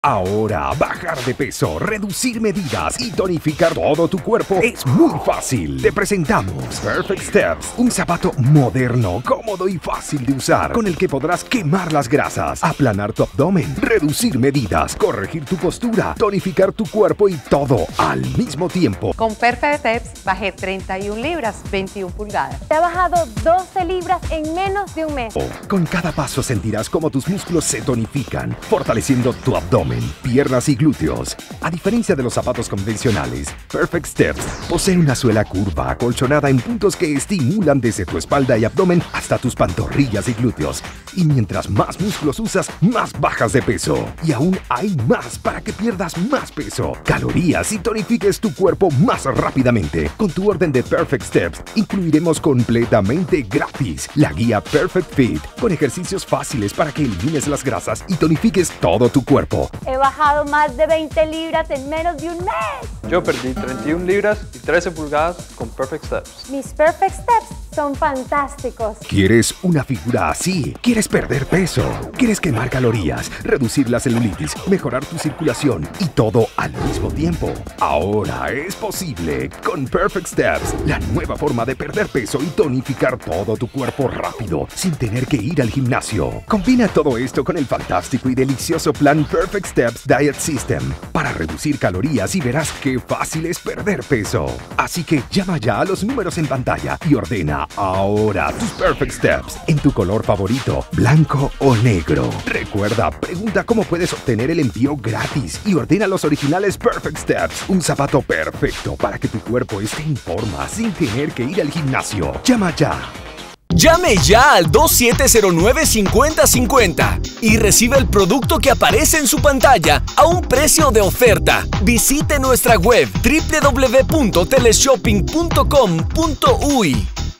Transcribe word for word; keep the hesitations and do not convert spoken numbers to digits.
Ahora, bajar de peso, reducir medidas y tonificar todo tu cuerpo es muy fácil. Te presentamos Perfect Steps, un zapato moderno, cómodo y fácil de usar, con el que podrás quemar las grasas, aplanar tu abdomen, reducir medidas, corregir tu postura, tonificar tu cuerpo y todo al mismo tiempo. Con Perfect Steps bajé treinta y una libras, veintiuna pulgadas. Te ha bajado doce libras en menos de un mes. Con cada paso sentirás cómo tus músculos se tonifican, fortaleciendo tu abdomen, piernas y glúteos. A diferencia de los zapatos convencionales, Perfect Steps posee una suela curva acolchonada en puntos que estimulan desde tu espalda y abdomen hasta tus pantorrillas y glúteos. Y mientras más músculos usas, más bajas de peso. Y aún hay más para que pierdas más peso, calorías y tonifiques tu cuerpo más rápidamente. Con tu orden de Perfect Steps, incluiremos completamente gratis la guía Perfect Fit, con ejercicios fáciles para que elimines las grasas y tonifiques todo tu cuerpo. He bajado más de veinte libras en menos de un mes. Yo perdí treinta y una libras y trece pulgadas con Perfect Steps. Mis Perfect Steps son fantásticos. ¿Quieres una figura así? ¿Quieres perder peso? ¿Quieres quemar calorías, reducir la celulitis, mejorar tu circulación y todo al mismo tiempo? Ahora es posible con Perfect Steps, la nueva forma de perder peso y tonificar todo tu cuerpo rápido, sin tener que ir al gimnasio. Combina todo esto con el fantástico y delicioso plan Perfect Steps Diet System para reducir calorías y verás qué fácil es perder peso. Así que llama ya a los números en pantalla y ordena ahora tus Perfect Steps en tu color favorito, blanco o negro. Recuerda, pregunta cómo puedes obtener el envío gratis y ordena los originales Perfect Steps, un zapato perfecto para que tu cuerpo esté en forma sin tener que ir al gimnasio. Llama ya. Llame ya al dos siete cero nueve, cinco cero cinco cero y reciba el producto que aparece en su pantalla a un precio de oferta. Visite nuestra web doble u doble u doble u punto teleshopping punto com punto u y.